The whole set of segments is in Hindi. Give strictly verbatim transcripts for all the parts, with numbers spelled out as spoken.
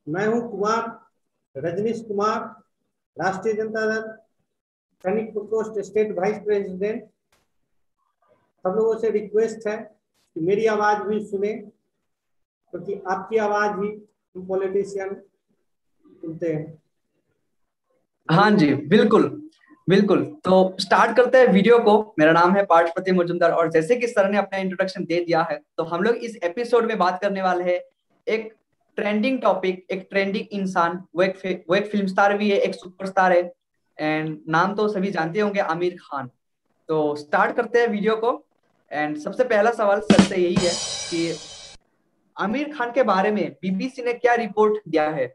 मैं हूं कुमार, रजनीश कुमार, राष्ट्रीय जनता दल सैनिक प्रकोष्ठ स्टेट वाइस प्रेसिडेंट। सब लोगों से रिक्वेस्ट है कि मेरी आवाज भी सुने, क्योंकि तो आपकी आवाज ही हम पॉलिटिशियन सुनते हैं। हाँ जी, बिल्कुल बिल्कुल। तो स्टार्ट करते हैं वीडियो को। मेरा नाम है पार्शपति मुजुमदार और जैसे कि सर ने अपना इंट्रोडक्शन दे दिया है, तो हम लोग इस एपिसोड में बात करने वाले हैं एक ट्रेंडिंग टॉपिक, एक ट्रेंडिंग इंसान। वो एक वो एक फिल्म स्टार भी है, एक सुपरस्टार है, एंड नाम तो सभी जानते होंगे, आमिर खान। तो स्टार्ट करते हैं वीडियो को। एंड सबसे पहला सवाल सर से यही है कि आमिर खान के बारे में बीबीसी ने क्या रिपोर्ट दिया है?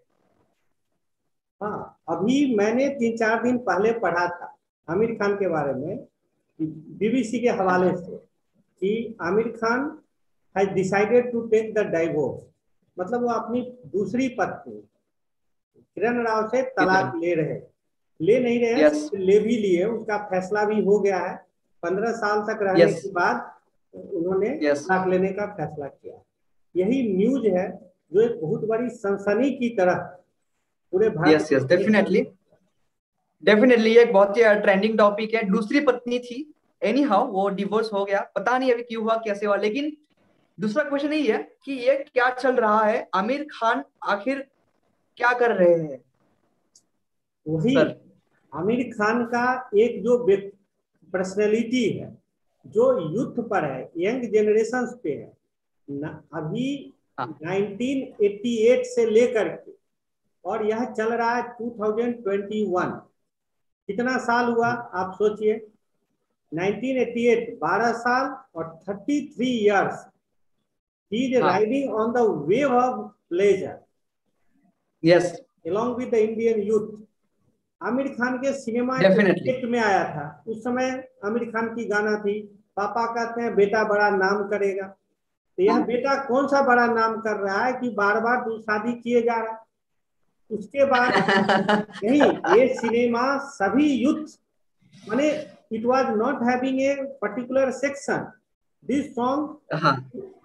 हाँ, अभी मैंने तीन चार दिन पहले पढ़ा था आमिर खान के बारे में, बीबीसी के हवाले से, कि Aamir Khan has decided to take the divorce. मतलब वो अपनी दूसरी पत्नी किरण राव से तलाक ले रहे ले नहीं रहे यस ले भी लिए। उसका फैसला भी हो गया है। पंद्रह साल तक रहने यस के बाद उन्होंने यस तलाक लेने का फैसला किया। यही न्यूज है जो एक बहुत बड़ी सनसनी की तरह पूरे yes yes Bharat definitely definitely ये एक बहुत ही ट्रेंडिंग टॉपिक है। दूसरी पत्नी थी, एनी हाउ वो डिवोर्स हो गया, पता नहीं अभी क्यों हुआ, कैसे हुआ। लेकिन दूसरा क्वेश्चन यही है कि ये क्या चल रहा है, आमिर खान आखिर क्या कर रहे हैं वही सर? आमिर खान का एक जो पर्सनैलिटी है, जो यूथ पर है, यंग जनरेशन पे है न, अभी हाँ नाइनटीन एटी एट से लेकर के और यह चल रहा है टू थाउजेंड ट्वेंटी वन। कितना साल हुआ आप सोचिए। नाइनटीन एटी एट बारह साल और thirty three years he is हाँ riding on the wave of pleasure yes along with the Indian youth। Aamir Khan के सिनेमा डेफिनेटली एक में आया था उस समय। आमिर खान की गाना थी, पापा कहते हैं बेटा बड़ा नाम करेगा। तो यह बेटा कौन सा बड़ा नाम कर रहा है कि बार बार दो शादी किए जा रहा है। उसके बाद नहीं, ये सिनेमा सभी यूथ, माने it was not having a particular section. This song हाँ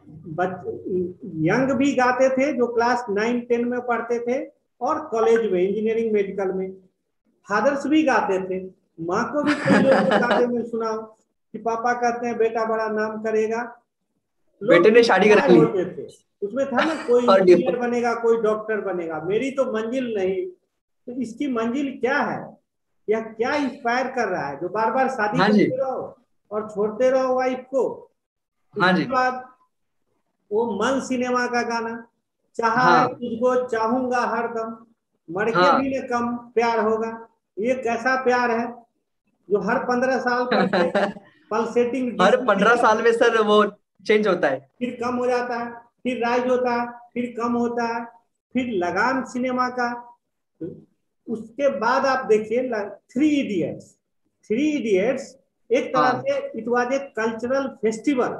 यंग भी गाते थे जो क्लास नाइन टेन में पढ़ते थे, और कॉलेज में इंजीनियरिंग मेडिकल में फादर्स भी गाते थे। माँ को भी कई लोग को गाते में सुना कि पापा कहते हैं बेटा बड़ा नाम करेगा। बेटे लोग ने शादी कर इंस्पायर ली होते थे। उसमें था ना, कोई और इंजीनियर बनेगा, कोई डॉक्टर बनेगा, मेरी तो मंजिल नहीं। तो इसकी मंजिल क्या है, यह क्या इंस्पायर कर रहा है जो बार बार शादी हाँ जी करते रहो और छोड़ते रहो वाइफ को। हाँ जी उसके बाद वो मन सिनेमा का गाना, चाहा है हाँ तुझको चाहूंगा हरदम, मर के भी हाँ न कम प्यार होगा। ये कैसा प्यार है जो हर पंद्रह साल पर से पल्सेटिंग हर डिस्को, पंद्रह साल में सर वो चेंज होता है। फिर कम हो जाता है, फिर राइज होता है, फिर कम होता है। फिर लगान सिनेमा का, उसके बाद आप देखिए थ्री इडियट्स। थ्री इडियट्स एक तरह हाँ से it was a cultural festival.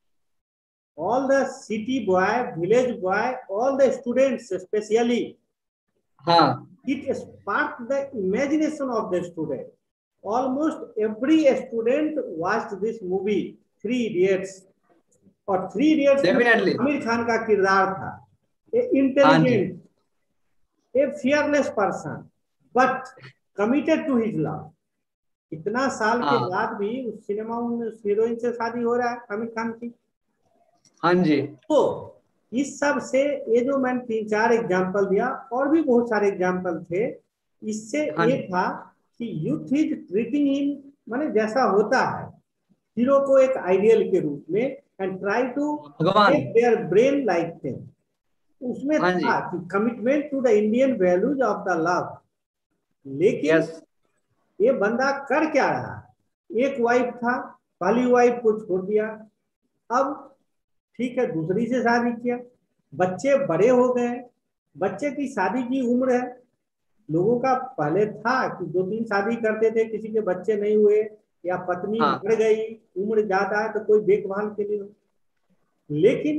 All the city boy, village boy, all the students specially, हाँ it sparked the imagination of the student. Almost every student watched this movie, Three Idiots। और थ्री इडियट्स में डेफिनेटली आमिर खान का किरदार था ए हाँ जी intelligent, a fearless person, but committed to his love. इतना साल के हाँ बाद भी उस सिनेमा में उस हीरोइन से शादी हो रहा है आमिर खान की। हाँ जी तो इस सब से, ये जो मैंने तीन चार एग्जाम्पल दिया, और भी बहुत सारे एग्जाम्पल थे, इससे हाँ ये जी था कि यूथ इज ट्रीटिंग इन, माने जैसा होता है हीरो को एक आइडियल के रूप में, एंड ट्राई टू भगवान। Make their brain like them. उसमें हाँ जी था कि commitment to the Indian values of the love. लेकिन यस ये बंदा कर क्या रहा है, एक वाइफ था, पहली वाइफ को छोड़ दिया, अब ठीक है दूसरी से शादी किया, बच्चे बड़े हो गए, बच्चे की शादी की उम्र है। लोगों का पहले था कि दो तीन शादी करते थे, किसी के बच्चे नहीं हुए या पत्नी हाँ मर गई, उम्र ज्यादा है तो कोई देखभाल के लिए। लेकिन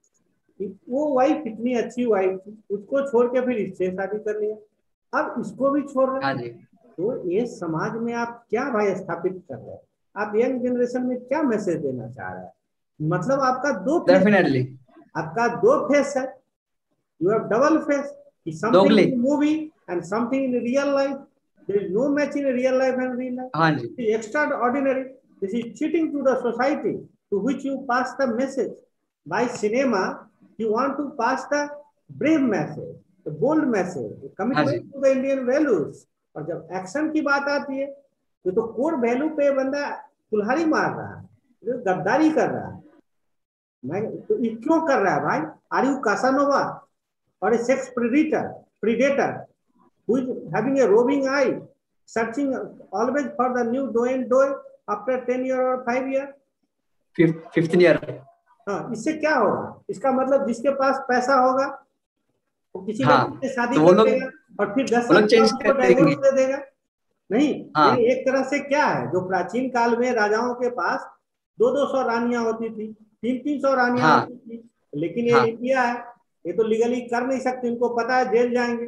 वो वाइफ इतनी अच्छी वाइफ थी, उसको छोड़ के फिर इससे शादी कर लिया, अब इसको भी छोड़ रहे। हाँ जी तो ये समाज में आप क्या भाई स्थापित कर रहे हैं, आप यंग जनरेशन में क्या मैसेज देना चाह रहे हैं। मतलब आपका दो फेस, डेफिनेटली आपका दो फेस है, you have double face. something दोगली in the movie and something in real life. There is no match in real life and real life. हाँ जी It is extraordinary. This is cheating to the society to which you pass the message. By cinema, you want to pass the brave message, the bold message, the हाँ जी commitment to the Indian values. और जब एक्शन की बात आती है तो तो कोर वैल्यू पे बंदा कुल्हाड़ी मार रहा है, जो गद्दारी कर रहा है। मैं तो ये क्यों कर रहा है भाई? आर यू कासानोवा और a sex predator predator who is having a roving eye, searching always for the new do and do after ten year or five year? Fifteen year. हाँ, इससे क्या होगा? इसका मतलब जिसके पास पैसा होगा वो किसी हाँ, लड़की से शादी तो वो कर लोग लेगा और फिर दस वो साल लोग चेंज बाद कर डाइवोर्स देंगे। दे देगा। नहीं, हाँ ये एक तरह से क्या है, जो प्राचीन काल में राजाओं के पास दो दो सौ रानियां होती थी, तीन तीन सौ रानियां हाँ होती थी, लेकिन ये हाँ इंडिया है, ये तो लीगली कर नहीं सकते, इनको पता है जेल जाएंगे।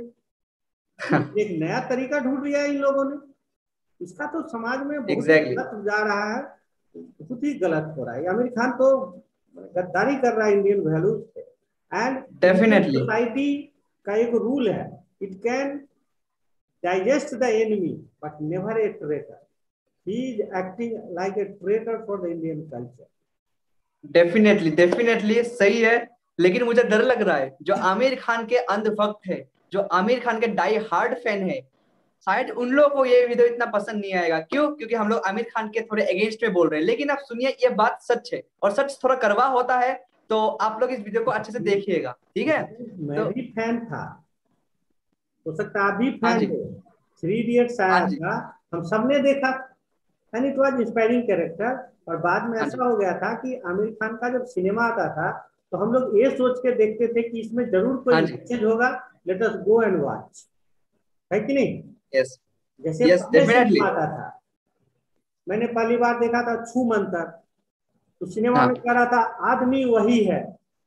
एक नया तरीका ढूंढ लिया इन लोगों ने। इसका तो समाज में बहुत एग्जैक्टली गलत जा रहा है, बहुत ही गलत हो रहा है। आमिर खान तो गद्दारी कर रहा है इंडियन वैल्यूज पे। एंड डेफिनेटली सोसाइटी का एक रूल है, it can digest the enemy but never a traitor. He is acting like a traitor for the Indian culture. Definitely definitely सही है, लेकिन मुझे डर लग रहा है जो आमिर खान के अंधभक्त है, जो आमिर खान के डाई हार्ड फैन है, शायद उन लोगों को ये वीडियो इतना पसंद नहीं आएगा। क्यों? क्योंकि हम लोग आमिर खान के थोड़े अगेंस्ट में बोल रहे हैं। लेकिन आप सुनिए, ये बात सच है और सच थोड़ा कड़वा होता है, तो आप लोग इस वीडियो को अच्छे से देखिएगा, ठीक है? मैं तो भी फैन था, हो सकता आप भी हाँ फैन जी थे। थ्री इडियट्स हाँ आया जी था, हम सबने देखा and it was inspiring character. और बाद में हाँ जी ऐसा हो गया था कि आमिर खान का जब सिनेमा आता था तो हम लोग ये सोच के देखते थे कि इसमें जरूर कोई हाँ जी मैसेज होगा, let us go and watch, है कि नहीं? यस जैसे यस पहले डेफिनेटली सिनेमा आता था, मैंने पहली बार देखा था छू मंतर, तो सिनेमा हाँ में कह रहा था आदमी वही है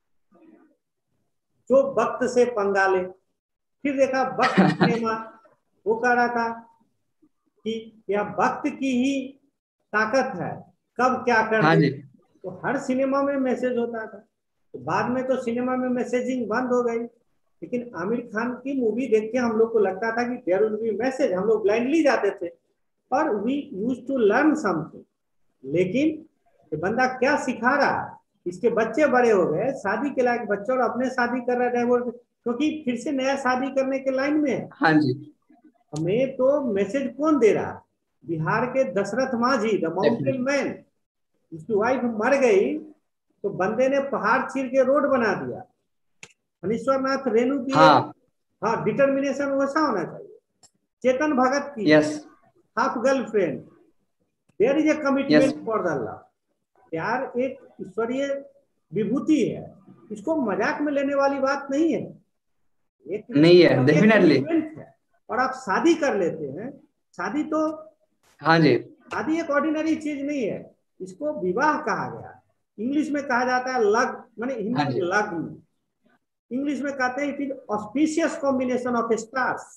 जो वक्त से पंगा ले। फिर देखा वक्त सिनेमा, वो कह रहा था कि यह वक्त की ही ताकत है, कब क्या कर हाँ दे। जी तो हर सिनेमा में मैसेज होता था। तो बाद में तो सिनेमा में मैसेजिंग बंद हो गई, लेकिन आमिर खान की मूवी देख के हम लोग को लगता था कि देयर विल बी मैसेज, हम लोग ब्लाइंडली जाते थे और we use to learn something. लेकिन ये बंदा क्या सिखा रहा है? इसके बच्चे बड़े हो गए, शादी के लायक बच्चे, और अपने शादी कर रहा है डाइवोर्स, क्योंकि फिर से नया शादी करने के लाइन में है। हाँ जी हमें तो मैसेज कौन दे रहा? बिहार के Dashrath Manjhi, the mountain man, उसकी वाइफ मर गई तो बंदे ने पहाड़ चीर के रोड बना दिया। मनीश्वरनाथ रेणु की हाँ हाँ डिटर्मिनेशन वैसा होना चाहिए। चेतन भगत की yes half girlfriend, there is a yes commitment for the love. प्यार एक ईश्वरीय विभूति है, इसको मजाक में लेने वाली बात नहीं है, एक नहीं है डेफिनेटली कमिटमेंट है। और आप शादी कर लेते हैं, शादी तो हाँ जी शादी एक ऑर्डिनरी चीज नहीं है, इसको विवाह कहा गया। इंग्लिश में कहा जाता है लग, माने हाँ हिंदी जी में लग्न, इंग्लिश में कहते हैं it is auspicious combination of stars.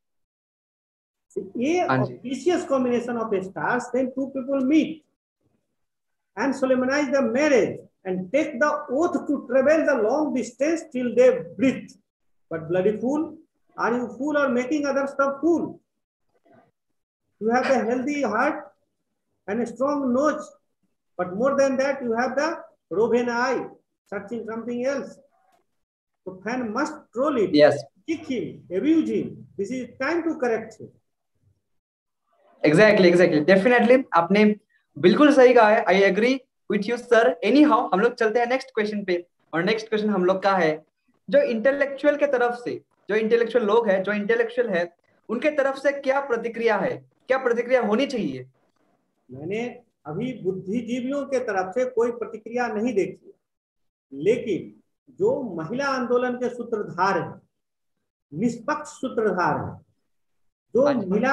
ये हाँ जी auspicious combination of stars, then two people meet and solemnize the marriage and take the oath to travel the long distance till they breathe. But bloody fool, are you fool or making others the fool? You have the healthy heart and a strong nose, but more than that, you have the roving eye, searching something else. So fan must troll it, yes kick him, abuse him. This is time to correct him. Exactly exactly definitely आपने बिल्कुल सही कहा है। I agree with you sir. Anyhow हम लोग चलते हैं नेक्स्ट क्वेश्चन पे, और नेक्स्ट क्वेश्चन हम लोग का है, जो इंटेलेक्चुअल के तरफ से, जो इंटेलेक्चुअल लोग हैं, जो इंटेलेक्चुअल है, उनके तरफ से क्या प्रतिक्रिया है, क्या प्रतिक्रिया होनी चाहिए? मैंने अभी बुद्धिजीवियों के तरफ से कोई प्रतिक्रिया नहीं देखी, लेकिन जो महिला आंदोलन के सूत्रधार हैं, निष्पक्ष सूत्रधार हैं, जो हाँ जी महिला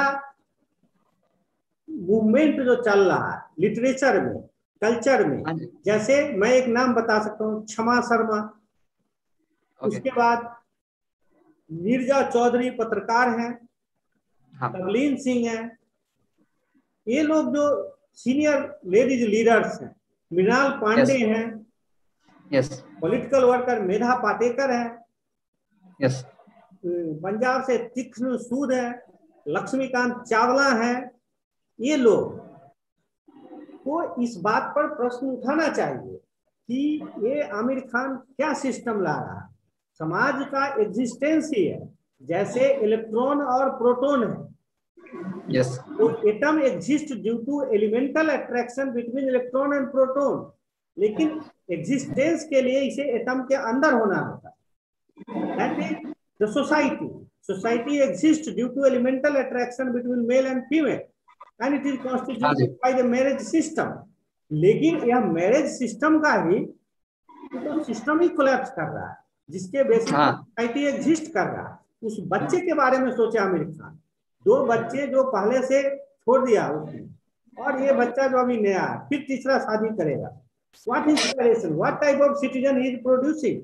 मूवमेंट जो चल रहा है लिटरेचर में, कल्चर में, हाँ जी जैसे मैं एक नाम बता सकता हूँ, क्षमा शर्मा, ओके उसके बाद नीरजा चौधरी पत्रकार हैं, हाँ तबलीन सिंह हैं, ये लोग जो सीनियर लेडीज लीडर्स हैं, मृणाल पांडे यस हैं, yes political worker Medha Patkar है, यस पंजाब से तीक्ष्ण सूद है, लक्ष्मीकांत चावला है, ये लोग को इस बात पर प्रश्न उठाना चाहिए कि ये आमिर खान क्या सिस्टम ला रहा है। समाज का एग्जिस्टेंस ही है, जैसे इलेक्ट्रॉन और प्रोटॉन है। yes. तो atom exist due to elemental attraction between electron and proton, लेकिन एग्जिस्टेंस के लिए इसे एटम के अंदर होना होता है। That is the society society exist due to elemental attraction between male and female and it is constituted by the marriage system. लेकिन यह मैरिज सिस्टम का ही तो सिस्टम ही कोलैप्स कर रहा है, जिसके बेसिस पर सोसाइटी एग्जिस्ट कर रहा है। उस बच्चे के बारे में सोचे आमिर खान, दो बच्चे जो पहले से छोड़ दिया उसने, और ये बच्चा जो अभी नया है फिर तीसरा शादी करेगा। What is generation, what type of citizen he is producing.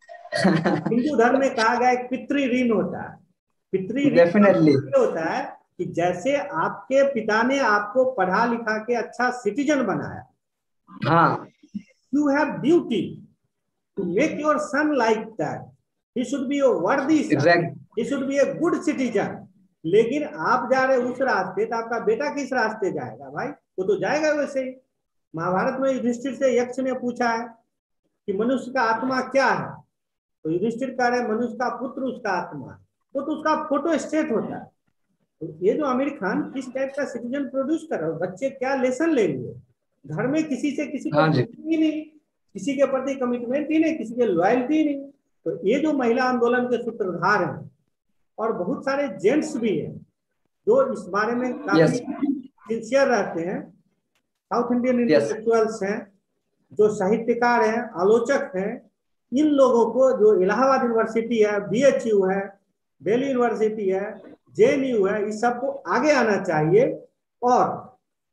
Hindu धर्म में कहा गया है पितृ ऋण होता है। पितृ ऋण होता है कि जैसे आपके पिता ने आपको पढ़ा लिखा के अच्छा सिटीजन बनाया, हाँ, you have duty to make your son like that, he should be a worthy son, he should be a good citizen. लेकिन आप जा रहे उस रास्ते, तो आपका बेटा किस रास्ते जाएगा भाई? वो तो जाएगा वैसे ही। महाभारत में युधिष्ठिर से यक्ष ने पूछा है कि मनुष्य का आत्मा क्या है, तो युधिष्ठिर कह रहे मनुष्य का पुत्र उसका आत्मा, वो तो उसका फोटो स्टेट होता है। तो ये जो आमिर खान किस टाइप का सिटीजन प्रोड्यूस कर रहा है, बच्चे क्या लेसन लेंगे? घर में किसी से किसी को ही नहीं, किसी के प्रति कमिटमेंट ही नहीं, किसी के लॉयल्टी नहीं। तो ये जो महिला आंदोलन के सूत्रधार हैं और बहुत सारे जेंट्स भी हैं जो इस बारे में काफी सिंसियर रहते हैं, साउथ इंडियन इंटेलेक्चुअल्स हैं, जो साहित्यकार हैं, आलोचक हैं, इन लोगों को, जो इलाहाबाद यूनिवर्सिटी है, बी एच यू है, दिल्ली यूनिवर्सिटी है, जे एन यू है, इस सबको आगे आना चाहिए और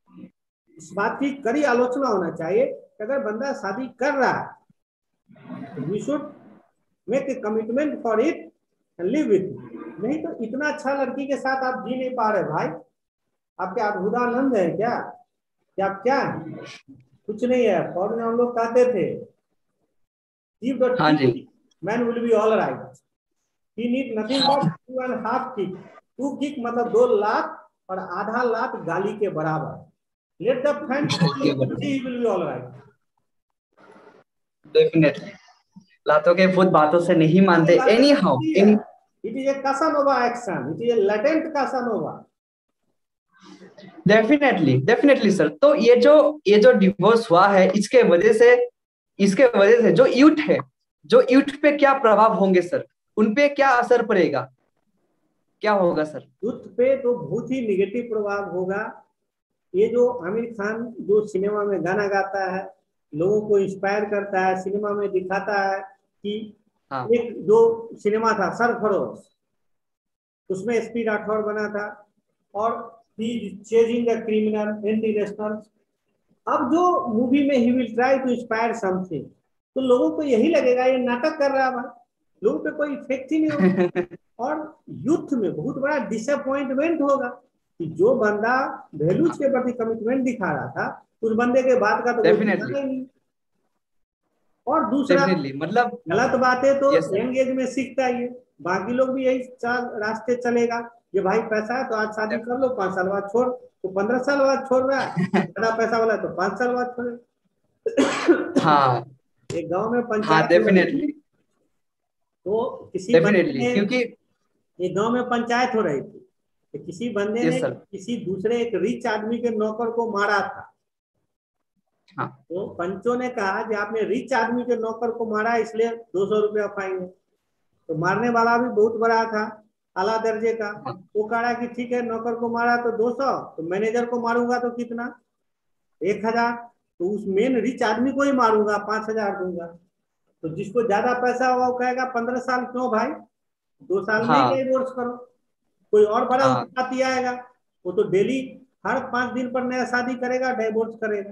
इस बात की कड़ी आलोचना होना चाहिए कि अगर बंदा शादी कर रहा है we should make a commitment for it and live with it. नहीं तो इतना अच्छा लड़की के साथ आप जी नहीं पा रहे भाई, आप क्या अद्भुतानंद है क्या? क्या आप क्या है? कुछ नहीं है। फौज में हम लोग कहते थे man will be all right, he need nothing but two and half kick. Two kick मतलब दो लात और आधा लात गाली के बराबर। Let the fan he will be all right. Definitely लातों के भूत बातों से नहीं मानते। Anyhow any it is a casanova action, it is a latent casanova. Definitely definitely sir. तो ये जो ये जो डिवोर्स हुआ है, इसके वजह से इसके वजह से जो यूथ है, जो यूथ पे क्या प्रभाव होंगे सर? उनपे क्या असर पड़ेगा, क्या होगा सर? यूथ पे तो बहुत ही निगेटिव प्रभाव होगा। ये जो आमिर खान जो सिनेमा में गाना गाता है, लोगों को इंस्पायर करता है, सिनेमा में दिखाता है कि हाँ। एक जो सिनेमा था सरफरोश, उसमें एस पी राठौर बना था और chasing the criminal anti national. अब जो मूवी में he will try to inspire something, तो लोगों को यही लगेगा ये नाटक कर रहा है, लोगों पे कोई इफेक्ट ही नहीं होगा। और यूथ में बहुत बड़ा डिसअपॉइंटमेंट होगा कि जो बंदा वैल्यूज के प्रति कमिटमेंट दिखा रहा था, उस बंदे के बाद का तो नहीं। और दूसरा मतलब गलत बातें तो यंग एज में सीखता ही है, बाकी लोग भी यही रास्ते चलेगा। ये भाई पैसा है तो आज शादी कर लो, पांच साल बाद छोड़, तो पंद्रह साल बाद छोड़ रहा है, ज्यादा पैसा वाला तो पांच साल बाद छोड़े। हाँ, एक गांव में पंचायत, हाँ, डेफिनेटली तो किसी डेफिनेटली क्योंकि एक गांव में पंचायत हो रही थी, तो किसी बंदे ने किसी दूसरे एक रिच आदमी के नौकर को मारा था। हाँ। तो पंचों ने कहा कि आपने रिच आदमी के नौकर को मारा, इसलिए दो सौ रुपया फाइन है। तो मारने वाला भी बहुत बड़ा था, आला दर्जे का। वो कहा कि ठीक है, नौकर को मारा तो दो सौ, तो मैनेजर को मारूंगा तो कितना, एक हजार। तो उस मेन रिच आदमी को ही मारूंगा, पांच हजार दूंगा। तो जिसको ज्यादा पैसा होगा वो कहेगा पंद्रह साल क्यों भाई, दो साल में ही डिवोर्स करो। कोई और बड़ा उत्पाती आएगा, वो तो डेली हर पांच दिन पर नया शादी करेगा, डिवोर्स करेगा।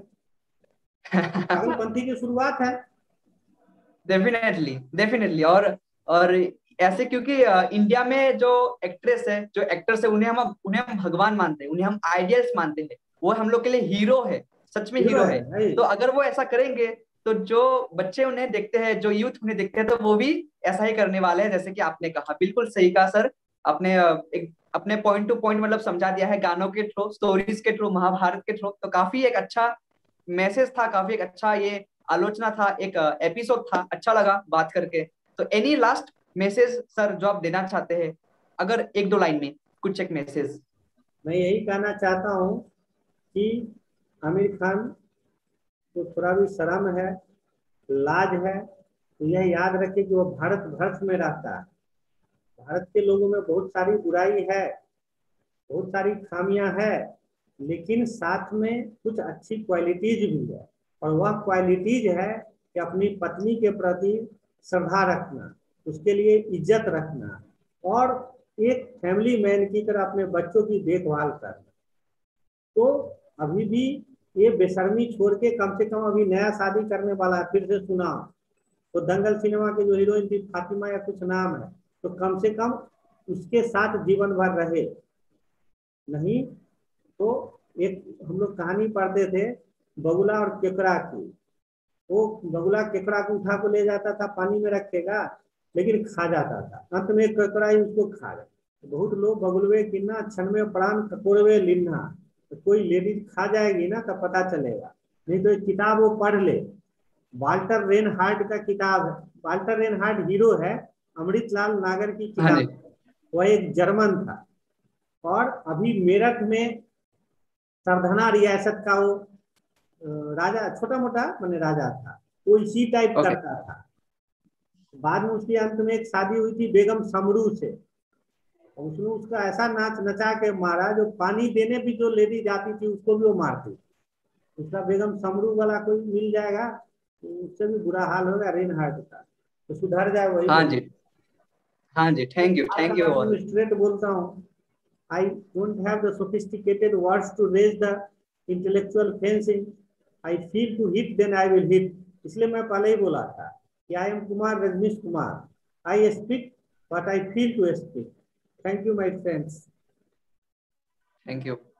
पागलपंथी की शुरुआत है। डेफिनेटली डेफिनेटली और और ऐसे क्योंकि इंडिया में जो एक्ट्रेस है, जो एक्टर्स है, उन्हें हम उन्हें हम भगवान मानते हैं, उन्हें हम आइडियल्स मानते हैं, वो हम लोग के लिए हीरो है, सच में हीरो है। तो अगर वो ऐसा करेंगे तो जो बच्चे उन्हें देखते हैं, जो यूथ उन्हें देखते हैं, तो वो भी ऐसा ही करने वाले हैं जैसे कि आपने कहा। बिल्कुल सही कहा सर आपने। एक अपने पॉइंट टू पॉइंट मतलब समझा दिया है, गानों के थ्रू, स्टोरीज के थ्रू, महाभारत के थ्रू। तो काफी एक अच्छा मैसेज था, काफी एक अच्छा ये आलोचना था, एक एपिसोड था, अच्छा लगा बात करके। तो एनी लास्ट मैसेज सर जो आप देना चाहते हैं, अगर एक दो लाइन में कुछ एक मैसेज। मैं यही कहना चाहता हूँ कि आमिर खान को थोड़ा भी शर्म है, लाज है, तो यह याद रखे कि वो भारत वर्ष में रहता है। भारत के लोगों में बहुत सारी बुराई है, बहुत सारी खामियां है, लेकिन साथ में कुछ अच्छी क्वालिटीज भी है। और वह क्वालिटीज है कि अपनी पत्नी के प्रति श्रद्धा रखना, उसके लिए इज्जत रखना, और एक फैमिली मैन की तरह अपने बच्चों की देखभाल करना। तो अभी भी ये बेशर्मी छोड़ के कम से कम अभी नया शादी करने वाला है, फिर से सुना तो दंगल सिनेमा के जो हीरोइन थी फातिमा या कुछ नाम है, तो कम से कम उसके साथ जीवन भर रहे। नहीं तो एक हम लोग कहानी पढ़ते थे बगुला और केकड़ा की। वो बगुला केकड़ा को उठा को ले जाता था, पानी में रखेगा, लेकिन खा जाता था। अंत में केकड़ा ही उसको खा गया। बहुत लोग बगुलवे किन्ना क्षण में प्राण ककोड़वे लिन्ना, तो कोई लेडीज खा जाएगी ना तो पता चलेगा। नहीं तो एक किताब वो पढ़ ले, वाल्टर रेनहार्ट का किताब है। वाल्टर रेनहार्ट हीरो है, अमृतलाल नागर की हाँ जी। किताब। वह एक जर्मन था, और अभी मेरठ में सरधना रियासत का वो राजा, छोटा मोटा मैंने राजा था, वो इसी टाइप ओके। करता था। बाद में उसकी अंत में एक शादी हुई थी बेगम समरू से, उसने उसका ऐसा नाच नचा के मारा, जो पानी देने भी जो लेडी जाती थी उसको भी वो मारती। उसका बेगम समरू वाला कोई मिल जाएगा तो उससे भी बुरा हाल होगा रेन हार्ट का, तो सुधर जाए वही हाँ बोल। जी। हाँ जी, thank you, thank you all. Straight बोलता हूँ, I don't have the sophisticated words to raise the intellectual fencing, I feel to hit then I will hit. इसलिए मैं पहले ही बोला था कि I am Kumar, Rajnish Kumar, I speak but I feel to speak. Thank you my friends. Thank you.